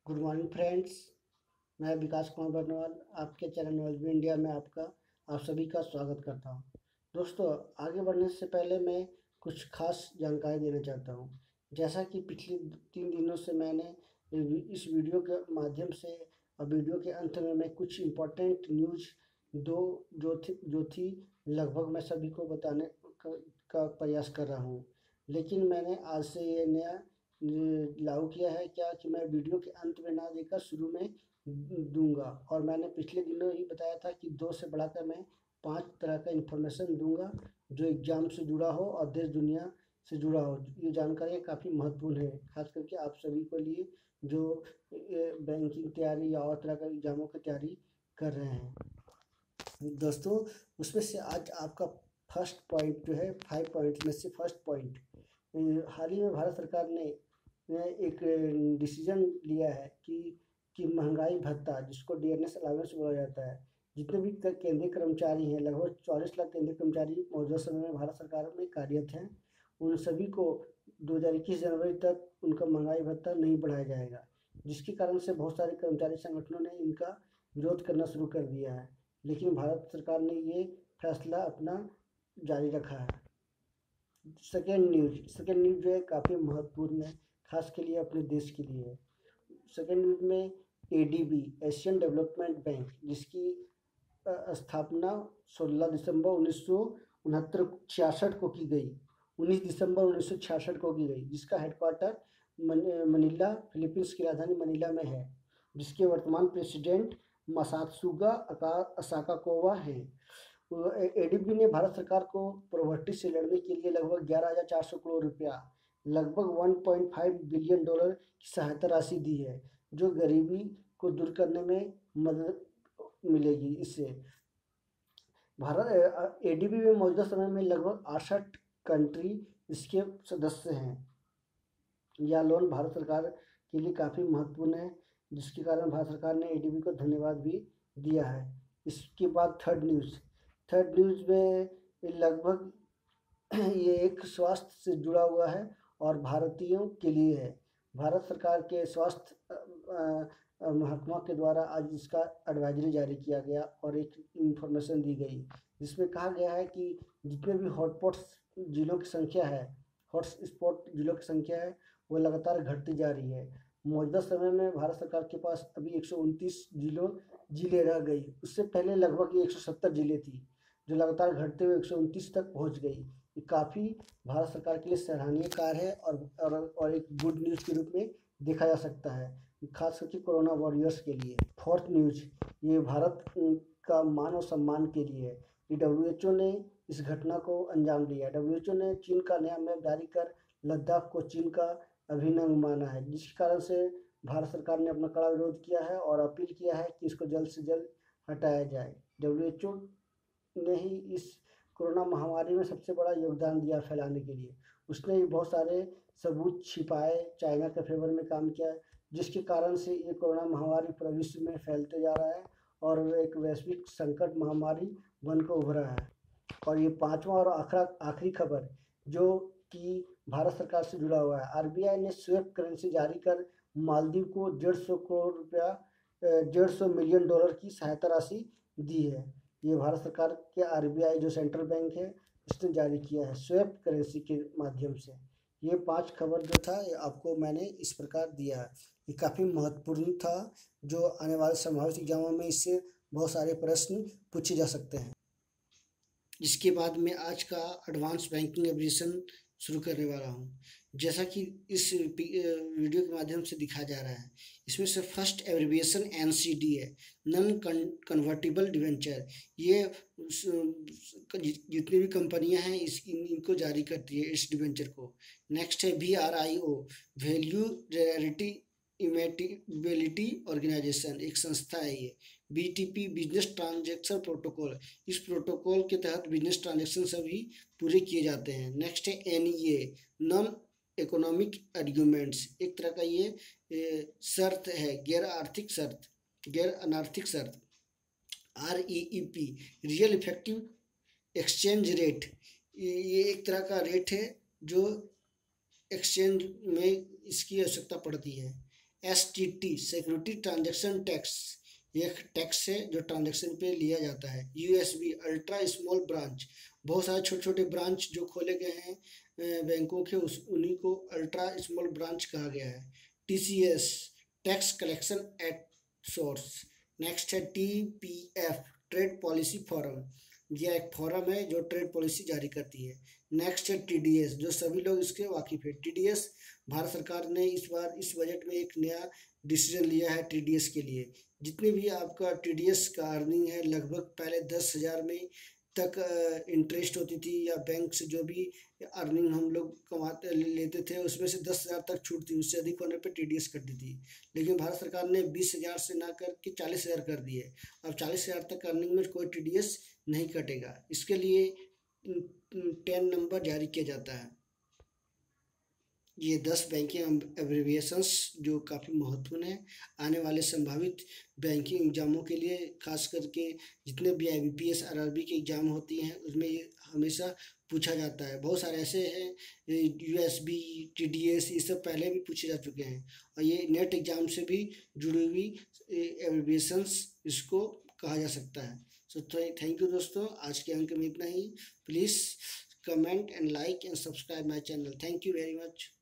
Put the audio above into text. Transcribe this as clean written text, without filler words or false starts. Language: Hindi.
Good morning friends. मैं विकास कुमार बर्नवाल आपके चैनल नॉलेज भी इंडिया में आप सभी का स्वागत करता हूं। दोस्तों, आगे बढ़ने से पहले मैं कुछ खास जानकारी देना चाहता हूं। जैसा कि पिछले 3 दिनों से मैंने इस वीडियो के माध्यम से और वीडियो के अंत में मैं कुछ इम्पोर्टेंट न्यूज़ जो थी लगभग मैं सभी को बताने का प्रयास कर रहा हूँ। लेकिन मैंने आज से ये नया लागू किया है क्या कि मैं वीडियो के अंत में ना देकर शुरू में दूंगा। और मैंने पिछले दिनों ही बताया था कि 2 से बढ़ाकर मैं 5 तरह का इन्फॉर्मेशन दूंगा जो एग्ज़ाम से जुड़ा हो और देश दुनिया से जुड़ा हो। ये जानकारियाँ काफ़ी महत्वपूर्ण है, खास करके आप सभी के लिए जो बैंकिंग तैयारी या और तरह का एग्ज़ामों की तैयारी कर रहे हैं। दोस्तों, उसमें से आज आपका फर्स्ट पॉइंट जो है 5 पॉइंट में से फर्स्ट पॉइंट, हाल ही में भारत सरकार ने एक डिसीजन लिया है कि महंगाई भत्ता, जिसको डीएनएस अलावेंस बोला जाता है, जितने भी केंद्रीय कर्मचारी हैं, लगभग 44 लाख केंद्रीय कर्मचारी मौजूदा समय में भारत सरकार में कार्यरत हैं, उन सभी को 2021 जनवरी तक उनका महंगाई भत्ता नहीं बढ़ाया जाएगा, जिसके कारण से बहुत सारे कर्मचारी संगठनों ने इनका विरोध करना शुरू कर दिया है। लेकिन भारत सरकार ने ये फैसला अपना जारी रखा है। सेकेंड न्यूज़ जो है काफ़ी महत्वपूर्ण है, खास के लिए अपने देश के लिए है। सेकेंड न्यूज़ में एडीबी एशियन डेवलपमेंट बैंक, जिसकी स्थापना 16 दिसंबर 1966 को की गई 19 दिसंबर 1966 को की गई, जिसका हेडक्वार्टर मनीला, फिलीपींस की राजधानी मनीला में है, जिसके वर्तमान प्रेसिडेंट मसात्सुगा असाकाकोवा हैं। एडीबी ने भारत सरकार को पॉवर्टी से लड़ने के लिए लगभग 11,400 करोड़ रुपया, लगभग $1.5 बिलियन की सहायता राशि दी है, जो गरीबी को दूर करने में मदद मिलेगी। इससे भारत एडीबी में मौजूदा समय में लगभग 68 कंट्री इसके सदस्य हैं। यह लोन भारत सरकार के लिए काफ़ी महत्वपूर्ण है, जिसके कारण भारत सरकार ने एडीबी को धन्यवाद भी दिया है। इसके बाद थर्ड न्यूज़ में लगभग ये एक स्वास्थ्य से जुड़ा हुआ है और भारतीयों के लिए है। भारत सरकार के स्वास्थ्य महकमा के द्वारा आज इसका एडवाइजरी जारी किया गया और एक इन्फॉर्मेशन दी गई, जिसमें कहा गया है कि जितने भी हॉट स्पॉट जिलों की संख्या है वो लगातार घटती जा रही है। मौजूदा समय में भारत सरकार के पास अभी 129 जिले रह गई। उससे पहले लगभग ये 170 जिले थी, जो लगातार घटते हुए 129 तक पहुंच गई। ये काफ़ी भारत सरकार के लिए सराहनीय कार्य है और एक गुड न्यूज़ के रूप में देखा जा सकता है, खास करके कोरोना वॉरियर्स के लिए। फोर्थ न्यूज़, ये भारत का मान और सम्मान के लिए है। ये WHO ने इस घटना को अंजाम दिया। WHO ने चीन का नया मैप जारी कर लद्दाख को चीन का अभिन्न अंग माना है, जिसके कारण से भारत सरकार ने अपना कड़ा विरोध किया है और अपील किया है कि इसको जल्द से जल्द हटाया जाए। WHO ने ही इस कोरोना महामारी में सबसे बड़ा योगदान दिया फैलाने के लिए। उसने भी बहुत सारे सबूत छिपाए, चाइना के फेवर में काम किया, जिसके कारण से ये कोरोना महामारी पूरे विश्व में फैलते जा रहा है और एक वैश्विक संकट महामारी बनकर उभरा है। और ये पांचवा और आखिरी खबर जो कि भारत सरकार से जुड़ा हुआ है। आरबीआई ने स्वेप करेंसी जारी कर मालदीव को 150 मिलियन डॉलर की सहायता राशि दी है। ये भारत सरकार के आरबीआई जो सेंट्रल बैंक है, इसने जारी किया है स्वेप करेंसी के माध्यम से। ये 5 खबर जो था ये आपको मैंने इस प्रकार दिया है। ये काफ़ी महत्वपूर्ण था, जो आने वाले संभावित एग्जामों में इससे बहुत सारे प्रश्न पूछे जा सकते हैं। इसके बाद मैं आज का एडवांस बैंकिंग एब्रिविएशन शुरू करने वाला हूँ। जैसा कि इस वीडियो के माध्यम से दिखाया जा रहा है, इसमें से फर्स्ट एब्रिविएशन NCD है, नॉन कन्वर्टिबल डिवेंचर। ये जितनी भी कंपनियां हैं इनको जारी करती है इस डिवेंचर को। नेक्स्ट है VRIO, value rarity imitability organisation, एक संस्था है ये। BTP, बिजनेस ट्रांजैक्शन प्रोटोकॉल, इस प्रोटोकॉल के तहत बिजनेस ट्रांजैक्शन सभी पूरे किए जाते हैं। नेक्स्ट है NEA, नॉन इकोनॉमिक आर्ग्यूमेंट्स, एक तरह का ये शर्त है, गैर अनार्थिक शर्त। REEP, real effective exchange rate, ये एक तरह का रेट है जो एक्सचेंज में इसकी आवश्यकता पड़ती है। STT सिक्योरिटी ट्रांजैक्शन टैक्स, एक टैक्स है जो ट्रांजैक्शन पे लिया जाता है। USB अल्ट्रा स्मॉल ब्रांच, बहुत सारे छोटे छोटे ब्रांच जो खोले गए हैं बैंकों के, उस उन्हीं को अल्ट्रा स्मॉल ब्रांच कहा गया है। TCS tax collection at source. Next है TPF ट्रेड पॉलिसी फोरम, यह एक फोरम है जो ट्रेड पॉलिसी जारी करती है। नेक्स्ट है TDS, जो सभी लोग इसके वाकिफ है। TDS भारत सरकार ने इस बार इस बजट में एक नया डिसीजन लिया है TDS के लिए। जितने भी आपका TDS का अर्निंग है, लगभग पहले 10,000 में तक इंटरेस्ट होती थी, या बैंक से जो भी अर्निंग हम लोग कमाते लेते थे उसमें से 10,000 तक छूट थी, उससे अधिक होने पे TDS कटती थी। लेकिन भारत सरकार ने 20,000 से ना करके 40,000 कर दिए। अब 40,000 तक अर्निंग में कोई TDS नहीं कटेगा। इसके लिए 10 नंबर जारी किया जाता है। ये 10 बैंकिंग एब्रिविएशंस जो काफ़ी महत्वपूर्ण है आने वाले संभावित बैंकिंग एग्जामों के लिए, खास करके जितने भी IBPS RRB के एग्ज़ाम होती हैं उसमें ये हमेशा पूछा जाता है। बहुत सारे ऐसे हैं USB TDS, ये सब पहले भी पूछे जा चुके हैं, और ये नेट एग्ज़ाम से भी जुड़ी हुई एब्रिविएशंस इसको कहा जा सकता है। सो थैंक यू दोस्तों, आज के अंक में इतना ही। Please comment and like and subscribe my channel. Thank you very much.